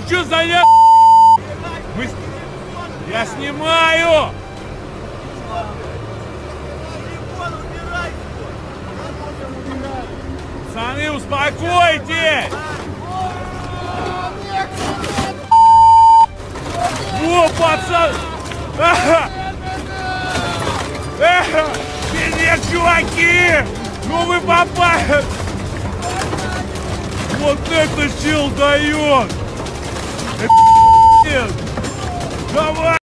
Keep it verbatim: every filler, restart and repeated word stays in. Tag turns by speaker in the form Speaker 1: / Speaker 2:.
Speaker 1: что за я... Вы... Я снимаю! Пацаны, успокойтесь! О, пацан! Ага! Ага! Привет, чуваки! Ну вы попали! Вот это чел дает! Давай!